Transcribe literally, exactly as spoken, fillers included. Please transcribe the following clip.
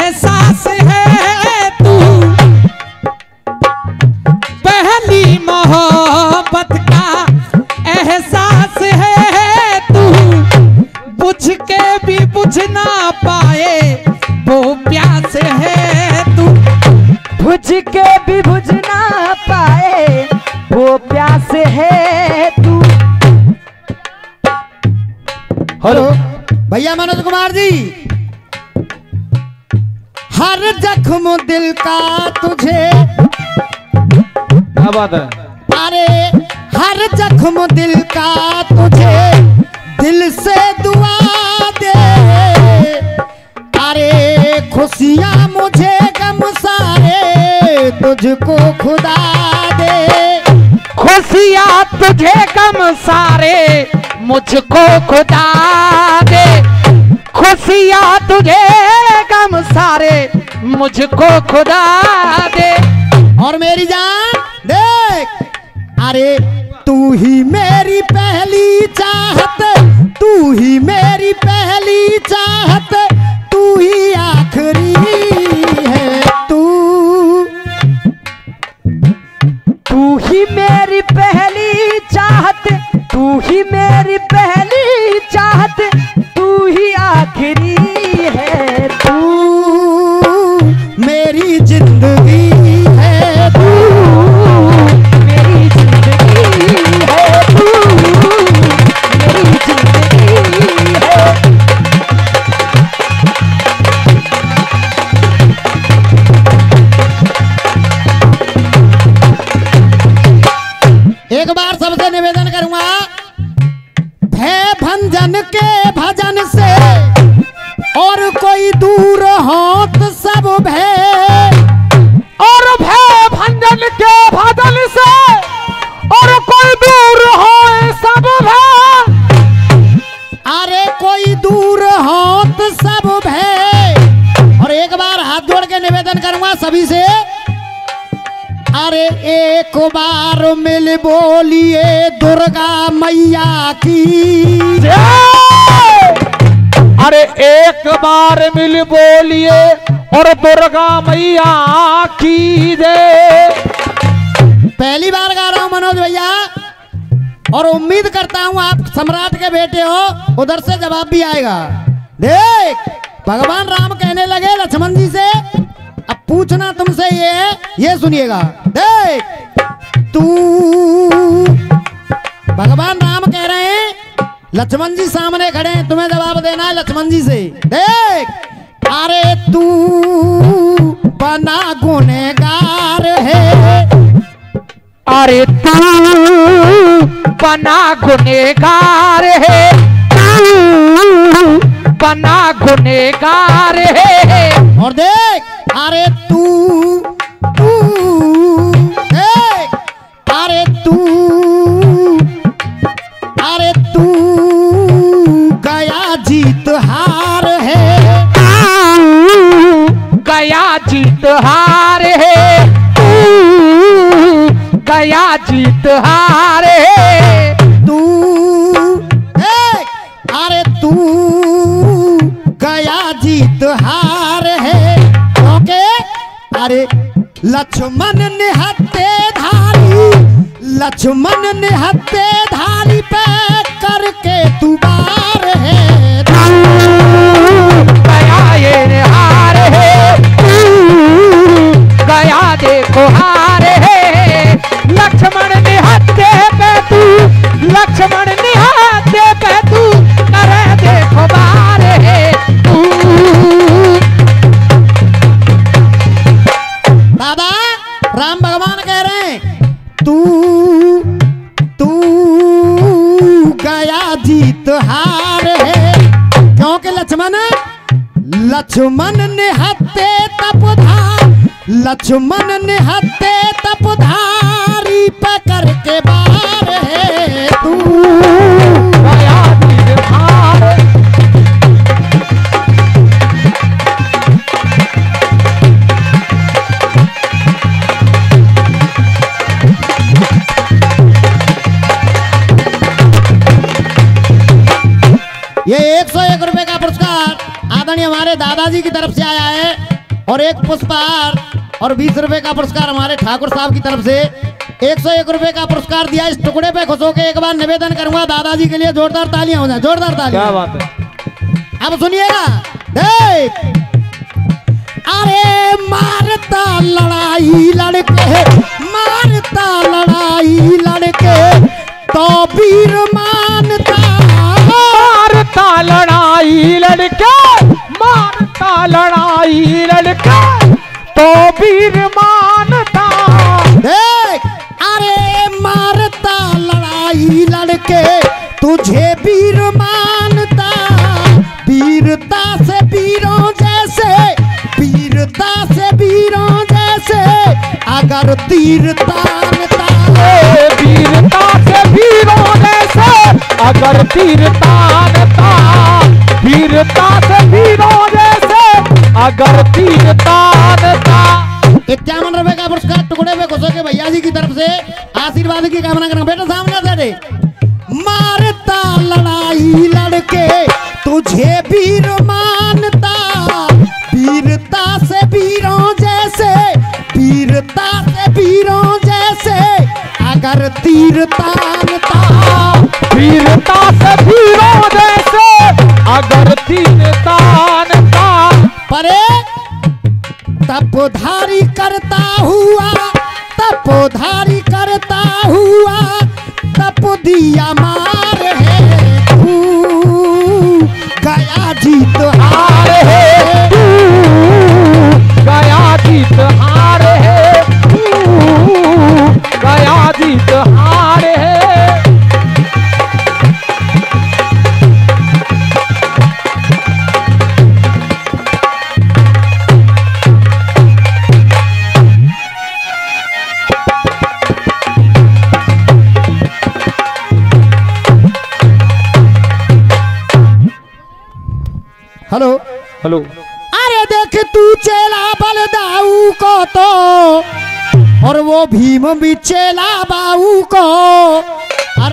एहसास है तू, पहली मोहब्बत का एहसास है तू, बुझ के भी बुझ ना पाए वो प्यास है तू, बुझ के भी बुझ ना पाए वो प्यास है तू। हेलो भैया मनोज कुमार जी। हर जख्म दिल का तुझे, क्या बात है? अरे हर जख्म दिल का तुझे दिल से दुआ दे, अरे खुशियाँ मुझे गम सारे तुझको खुदा दे, खुशियाँ तुझे गम सारे मुझको खुदा दे, खुशियाँ तुझे गम सारे मुझको खुदा दे। और मेरी जान देख, अरे तू ही मेरी पहली चाहत, तू ही मेरी पहली चाहत, तू ही आखिरी है, तू तू ही मेरी पहली चाहत, तू ही मेरी पहली चाहत, तू ही आखिरी है, तू मेरी जिंदगी है, तू मेरी जिंदगी है, तू मेरी जिंदगी है। एक बार सबसे निवेदन करूंगा, भय भंजन के भजन से और कोई दूर हो तो सब भय, और भय भंजन के भजन से और कोई दूर हो सब भय, अरे कोई दूर हो तो सब भय। और एक बार हाथ जोड़ के निवेदन करूंगा सभी से, अरे एक बार मिल बोलिए दुर्गा मैया की जय। अरे एक बार मिल बोलिए और दुर्गा मैया की जय। पहली बार गा रहा हूं मनोज भैया, और उम्मीद करता हूं आप सम्राट के बेटे हो, उधर से जवाब भी आएगा। देख भगवान राम कहने लगे लक्ष्मण जी से, अब पूछना तुमसे ये है, ये सुनिएगा। देख तू, भगवान राम कह रहे हैं, लक्ष्मण जी सामने खड़े हैं, तुम्हें जवाब देना है लक्ष्मण जी से। देख अरे तू बना गुनहगार है, अरे तू बना गुनहगार है, तू बना गुनहगार है। और देख अरे तू तू देख अरे तू अरे तू गया जीत हार है, गया जीत हार है, गया जीत हार है। तू देख अरे तू गया जीत हार है, क्योंकि अरे लक्ष्मण निहत्ते धारी, लक्ष्मण निहत्ते धारी पे करके तू बार है, गया ये हार है, गया देखो हार है। लक्ष्मण निहत्ते पे तू, लक्ष्मण निहत्ते पे तू करे देखो बार है तू। दादा राम भगवान कह रहे हैं, तू तू गया जीत हार है, क्योंकि लक्ष्मण लक्ष्मण निहत्ते तपधार, लक्ष्मण निहत्ते तपधारी पकड़ के बार है, तू गया जीत हार। ये एक सौ एक रुपए का पुरस्कार आदरणीय हमारे दादाजी की तरफ से आया है। और एक पुष्पहार और बीस रुपए का पुरस्कार हमारे ठाकुर साहब की तरफ से एक सौ एक रुपए का पुरस्कार दिया। इस टुकड़े पे खुश होकर एक बार निवेदन करूंगा दादाजी के लिए जोरदार तालियां हो जाए, जोरदार तालियां। क्या बात है। अब सुनिएगा, देख। अरे मारता लड़ाई लड़के, मारता लड़ाई लड़के तो वीर मानता, मारता लड़ाई लड़के, मारता लड़ाई लड़के तो वीर मानता। देख, अरे मारता लड़ाई लड़के तुझे वीर मानता, वीरता से वीरों जैसे, वीरता से वीरों जैसे अगर तीर तानता, वीरता से वीरों जैसे अगर तीर तानता, वीरता से वीरों जैसे अगर तीर तानता। इक्यावन रुपए का पुरस्कार टुकड़े पे खुशो के भैया जी की तरफ से आशीर्वाद की कामना करें। बेटा सामने से देख। मारता लड़ाई लड़के तुझे वीर मानता, वीरता से वीरों जैसे, वीरता से वीरों जैसे अगर तीर तानता, वीरता से वीरों जैसे अगर तीर तानता। परे तपोधारी करता हुआ, तपोधारी करता हुआ तप दिया मार है तू, गया जीत हार है तू, गया जीत हार है तू, गया जीत हार है। Hello hello. अरे देख तू चेला बलदाऊ को तो, और वो भीम भी चेला बाऊ को,